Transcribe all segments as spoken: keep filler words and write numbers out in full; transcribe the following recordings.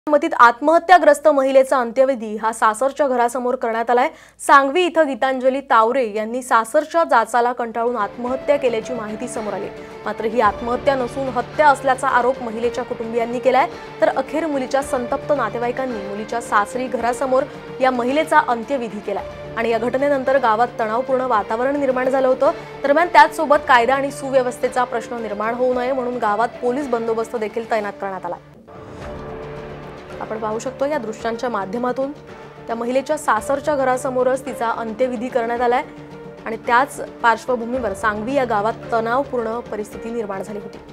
मतीत आत्महत्याग्रस्त महिलेचा अंत्यविधी हा सासरच्या घरासमोर करण्यात आलाय। सांगवी इथं गीतांजली तावरे यांनी सासरच्या जाचाला कंटाळून आत्महत्या केल्याची माहिती समोर आली। मात्र ही आत्महत्या नसून हत्या असल्याचा आरोप महिलेच्या कुटुंबियांनी केलाय। तर अखेर मुलीच्या संतप्त नातेवाईकांनी मुलीच्या सासरी घरासमोर या महिलेचा अंत्यविधी केलाय आणि या घटनेनंतर गावात तणावपूर्ण वातावरण निर्माण झालं होतं। दरम्यान त्याच सोबत कायदा आणि सुव्यवस्थेचा प्रश्न निर्माण होऊ नये म्हणून गावात पोलीस बंदोबस्त देखील तैनात करण्यात आला। आपण पाहू शकतो या दृश्यांच्या माध्यमातून त्या महिलेच्या सासरच्या घरासमोरच तिचा अंत्यविधी करण्यात आलाय आणि त्याच पार्श्वभूमीवर सांगवी या गावात तणावपूर्ण परिस्थिती निर्माण झाली होती।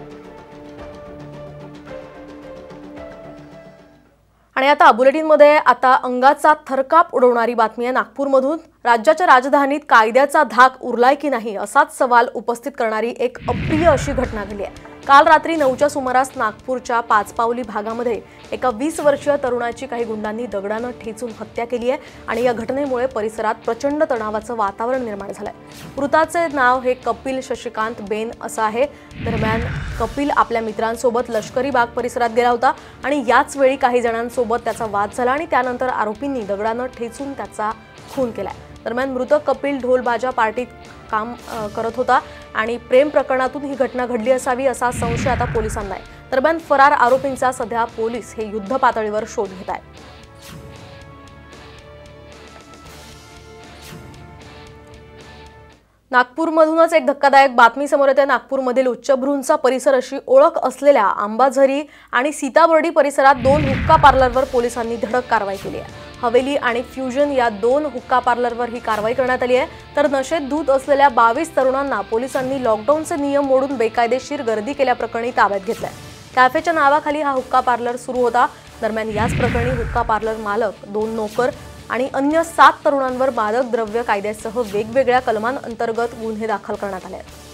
आणि आता बुलेटिनमध्ये आता अंगाचा थरकाप उडवणारी बातमी आहे नागपूरमधून। राज्याच्या राजधानीत कायद्याचा धाक उरलाय की नाही असाच सवाल उपस्थित करणारी एक अप्रिय अशी घटना घडली आहे। काल रात्री नऊच्या सुमारास नागपूरच्या पाचपावली भागामध्ये एका वीस वर्षीय तरुणाची काही गुंडांनी दगडाने ठेचून हत्या केली आहे आणि या घटनेमुळे परिसरात प्रचंड तणावाचं वातावरण निर्माण झालंय। मृताचे नाव हे कपिल शशिकांत बेन असं आहे। दरम्यान कपिल आपल्या मित्रांसोबत लष्करी बाग परिसरात गेला होता आणि याच वेळी काही जणांसोबत त्याचा वाद झाला आणि त्यानंतर आरोपींनी दगडाने ठेचून त्याचा खून केलाय। दरम्यान मृत कपिल ढोलबाजा पार्टीत काम करत होता आणि प्रेम प्रकरणातून ही घटना घडली असावी असा संशय आता पोलिसांना आहे। दरम्यान फरार आरोपींचा सध्या पोलीस हे युद्ध पातळीवर शोध घेत आहेत। नागपूरमधूनच एक धक्कादायक बातमी समोर येते। नागपूरमधील उच्चभ्रूंचा परिसर अशी ओळख असलेल्या आंबाझरी आणि सीताबर्डी परिसरात दोन हुक्का पार्लरवर पोलिसांनी धडक कारवाई केली आहे। हवेली आणि फ्युजन या दोन हुक्का पार्लरवर ही कारवाई करण्यात आली आहे। तर नशेत धूत असलेल्या बावीस तरुणांना पोलिसांनी लॉकडाऊनचे नियम मोडून बेकायदेशीर गर्दी केल्याप्रकरणी ताब्यात घेतलंय। कॅफेच्या नावाखाली हा हुक्का पार्लर सुरू होता। दरम्यान याच प्रकरणी हुक्का पार्लर मालक, दोन नोकर आणि अन्य सात तरुणांवर मादक द्रव्य कायद्यासह वेगवेगळ्या कलमांअंतर्गत गुन्हे दाखल करण्यात आले आहेत।